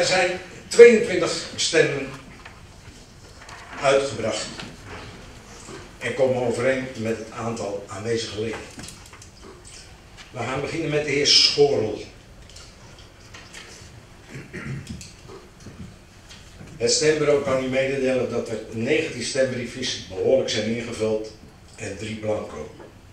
Er zijn 22 stemmen uitgebracht en komen overeen met het aantal aanwezige leden. We gaan beginnen met de heer Schorel. Het stembureau kan u mededelen dat er 19 stembriefjes behoorlijk zijn ingevuld en 3 blanco.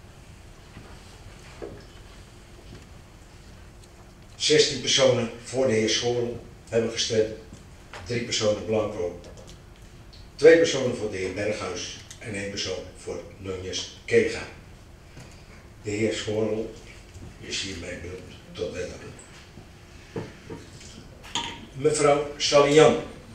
16 personen voor de heer Schorel hebben gestemd, 3 personen blanco, 2 personen voor de heer Berghuis en 1 persoon voor Núñez Queiga. De heer Schorel is hiermee benoemd tot wethouder. Mevrouw Salian.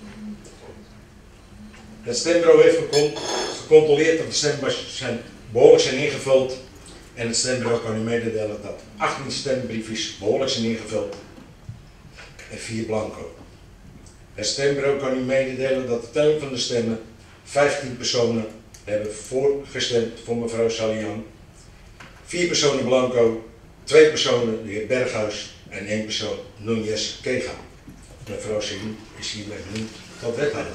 Het stembureau heeft gecontroleerd dat de stembussen behoorlijk zijn ingevuld en het stembureau kan u mededelen dat 18 stembriefjes behoorlijk zijn ingevuld en 4 blanco. Het stembureau kan u mededelen dat de telling van de stemmen 15 personen hebben voorgestemd voor mevrouw Salian, 4 personen blanco, 2 personen de heer Berghuis en 1 persoon Núñez Queiga. Mevrouw Salian is hiermee benoemd tot wethouder.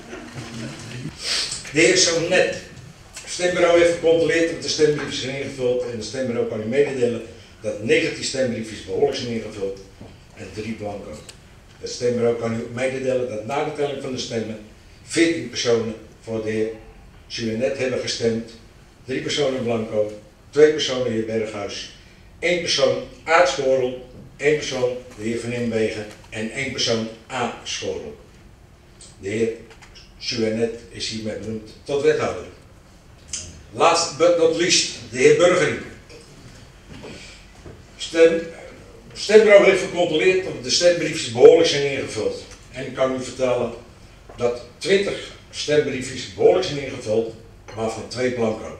De heer Sonet. Het stembureau heeft gecontroleerd dat de stembriefjes zijn ingevuld en het stembureau kan u mededelen dat 19 stembriefjes behoorlijk zijn ingevuld en 3 blanco. Het stembureau kan u mededelen dat na de telling van de stemmen 14 personen voor de heer Sonet hebben gestemd, 3 personen blanco, 2 personen de heer Berghuis, 1 persoon Aart Schorel, 1 persoon de heer Van Inwegen en 1 persoon A. Schorel. De heer Sonet is hiermee benoemd tot wethouder. Last but not least, de heer Burgering. Stembureau heeft gecontroleerd dat de stembriefjes behoorlijk zijn ingevuld. En ik kan u vertellen dat 20 stembriefjes behoorlijk zijn ingevuld, waarvan 2 blanco.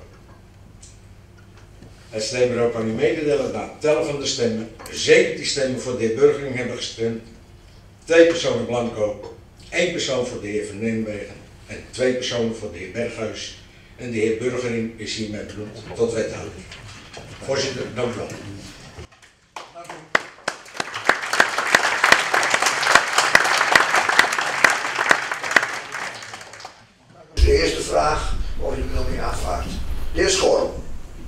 Het stembureau kan u mededelen dat na het tellen van de stemmen 17 stemmen voor de heer Burgering hebben gestemd, 2 personen blanco, 1 persoon voor de heer Van Neenwegen en 2 personen voor de heer Berghuis. En de heer Burgering is hiermee benoemd tot wethouder. Voorzitter, dank u wel. De eerste vraag of u de benoeming aanvaardt. De heer Schorel.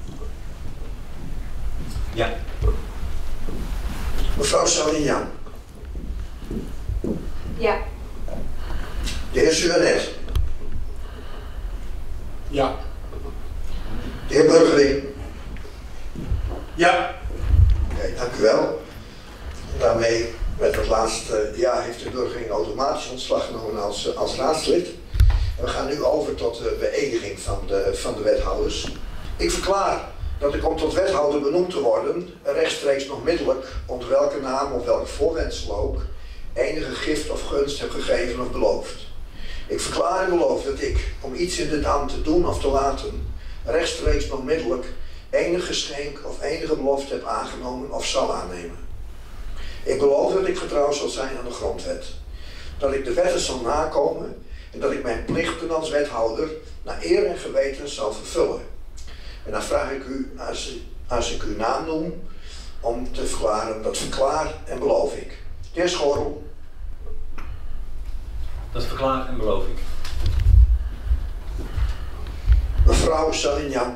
Ja. Mevrouw Salian. Ja. De heer Sonet. Ja. De heer Burgering. Ja. Oké, dank u wel. Daarmee met het laatste ja heeft de Burgering automatisch ontslag genomen als raadslid. En we gaan nu over tot de beëdiging van de wethouders. Ik verklaar dat ik om tot wethouder benoemd te worden rechtstreeks nog middelijk, onder welke naam of welk voorwendsel ook, enige gift of gunst heb gegeven of beloofd. Ik verklaar en beloof dat ik, om iets in dit ambt te doen of te laten, rechtstreeks nog middelijk enig geschenk of enige belofte heb aangenomen of zal aannemen. Ik beloof dat ik getrouw zal zijn aan de grondwet, dat ik de wetten zal nakomen en dat ik mijn plichten als wethouder naar eer en geweten zal vervullen. En dan vraag ik u, als ik uw naam noem, om te verklaren, dat verklaar en beloof ik. De heer Schorel. Dat verklaar en beloof ik. Mevrouw Salian.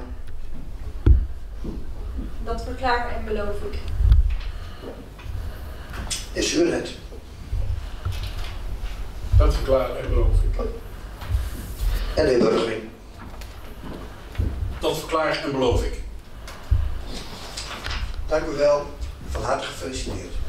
Dat verklaar en beloof ik. Is u het? Dat verklaar en beloof ik. En de heer Burgering. Dat verklaar en beloof ik. Dank u wel. Van harte gefeliciteerd.